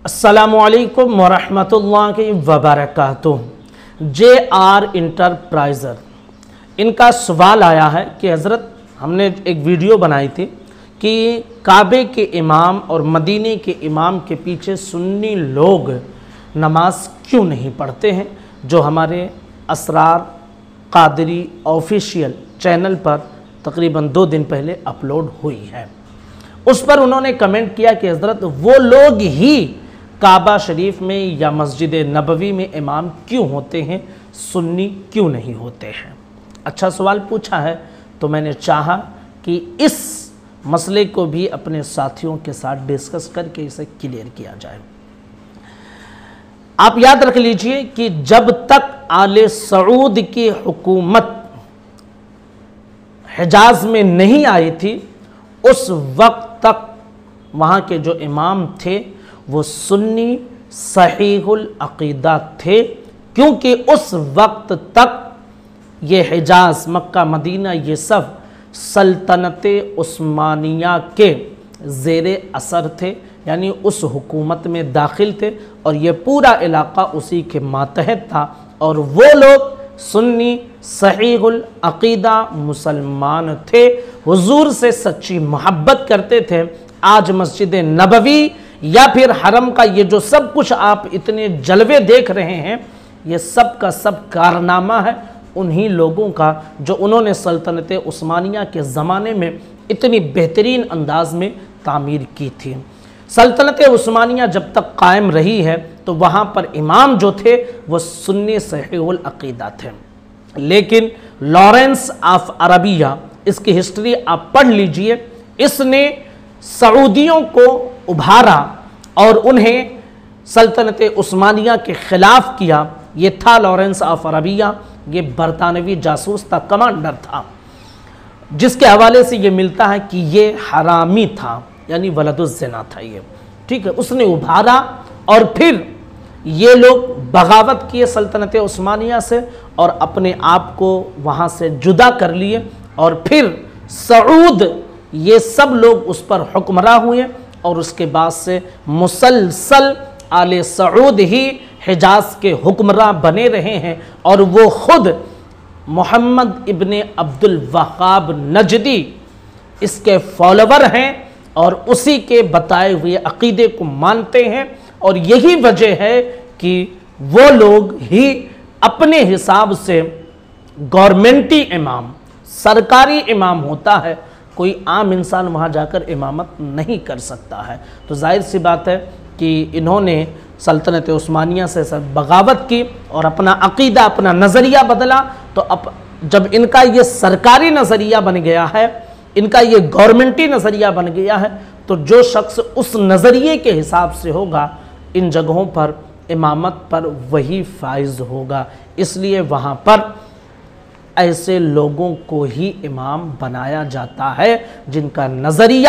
अस्सलामुअलैकुम वरहमतुल्लाहि वबरकातुह। JR enterprises, इनका सवाल आया है कि हज़रत हमने एक वीडियो बनाई थी कि काबे के इमाम और मदीने के इमाम के पीछे सुन्नी लोग नमाज क्यों नहीं पढ़ते हैं, जो हमारे असरार कादरी ऑफिशियल चैनल पर तकरीबन 2 दिन पहले अपलोड हुई है। उस पर उन्होंने कमेंट किया कि हज़रत वो लोग ही काबा शरीफ में या मस्जिद नबवी में इमाम क्यों होते हैं, सुन्नी क्यों नहीं होते हैं। अच्छा सवाल पूछा है, तो मैंने चाहा कि इस मसले को भी अपने साथियों के साथ डिस्कस करके इसे क्लियर किया जाए। आप याद रख लीजिए कि जब तक आले सऊद की हुकूमत हिजाज में नहीं आई थी, उस वक्त तक वहाँ के जो इमाम थे वो सुन्नी सहीहुल अक़ीदा थे, क्योंकि उस वक्त तक ये हिजाज, मक्का, मदीना, ये सब सल्तनत उस्मानिया के ज़ेरे असर थे, यानी उस हुकूमत में दाखिल थे और ये पूरा इलाका उसी के मातहत था। और वो लोग सुन्नी सहीहुल अक़ीदा मुसलमान थे, हुजूर से सच्ची मोहब्बत करते थे। आज मस्जिद नबवी या फिर हरम का ये जो सब कुछ आप इतने जलवे देख रहे हैं, ये सब का सब कारनामा है उन्हीं लोगों का, जो उन्होंने सल्तनत उस्मानिया के ज़माने में इतनी बेहतरीन अंदाज में तामीर की थी। सल्तनत उस्मानिया जब तक कायम रही है तो वहाँ पर इमाम जो थे वो सुन्नी सहीहुल अक़ीदा थे। लेकिन लॉरेंस ऑफ अरबिया, इसकी हिस्ट्री आप पढ़ लीजिए, इसने सऊदियों को उभारा और उन्हें सल्तनत उस्मानिया के ख़िलाफ़ किया। ये था लॉरेंस ऑफ अरबिया, ये बरतानवी जासूस था, कमांडर था, जिसके हवाले से ये मिलता है कि ये हरामी था, यानी वलदुज़्ज़िना था ये, ठीक है। उसने उभारा और फिर ये लोग बगावत किए सल्तनत उस्मानिया से और अपने आप को वहाँ से जुदा कर लिए, और फिर सऊद ये सब लोग उस पर हुक्मरां हुए और उसके बाद से मुसलसल आले सऊद ही हिजाज के हुक्मरां बने रहे हैं। और वो खुद मोहम्मद इब्ने अब्दुल वहाब नजदी इसके फॉलोवर हैं और उसी के बताए हुए अकीदे को मानते हैं। और यही वजह है कि वो लोग ही अपने हिसाब से गवर्नमेंटी इमाम, सरकारी इमाम होता है, कोई आम इंसान वहाँ जाकर इमामत नहीं कर सकता है। तो जाहिर सी बात है कि इन्होंने सल्तनत उस्मानिया से बगावत की और अपना अकीदा, अपना नज़रिया बदला। तो अब जब इनका ये सरकारी नज़रिया बन गया है, इनका ये गवर्नमेंटी नज़रिया बन गया है, तो जो शख्स उस नज़रिए के हिसाब से होगा इन जगहों पर इमामत पर वही फाइज होगा। इसलिए वहाँ पर ऐसे लोगों को ही इमाम बनाया जाता है जिनका नज़रिया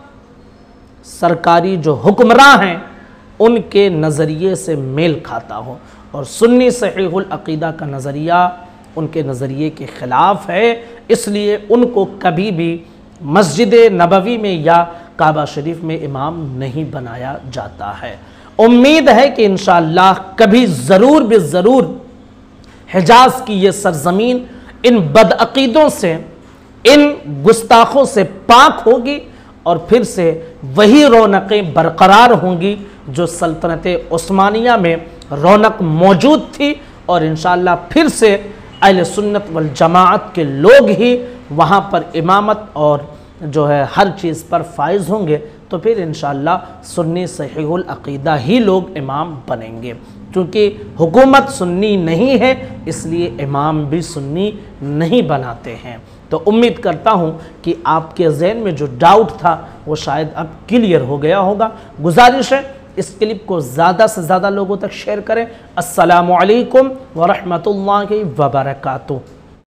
सरकारी जो हुक्मरां हैं उनके नज़रिए से मेल खाता हो। और सुन्नी सहीहुल अक़ीदा का नज़रिया उनके नज़रिए के ख़िलाफ़ है, इसलिए उनको कभी भी मस्जिद नबवी में या काबा शरीफ में इमाम नहीं बनाया जाता है। उम्मीद है कि इंशाअल्लाह कभी ज़रूर ज़रूर हिजाज की ये सरज़मीन इन बदअक़ीदों से, इन गुस्ताखों से पाक होगी और फिर से वही रौनकें बरकरार होंगी जो सल्तनत उस्मानिया में रौनक मौजूद थी। और इंशाअल्लाह फिर से अहले सुन्नत वल जमाअत के लोग ही वहाँ पर इमामत और जो है हर चीज़ पर फाइज होंगे। तो फिर इंशाअल्लाह सुन्नी सहीहुल अक़ीदा ही लोग इमाम बनेंगे। क्योंकि हुकूमत सुन्नी नहीं है, इसलिए इमाम भी सुन्नी नहीं बनाते हैं। तो उम्मीद करता हूँ कि आपके ज़हन में जो डाउट था वो शायद अब क्लियर हो गया होगा। गुजारिश है इस क्लिप को ज़्यादा से ज़्यादा लोगों तक शेयर करें। अस्सलामु अलैकुम व रहमतुल्लाहि व बरकातुहू।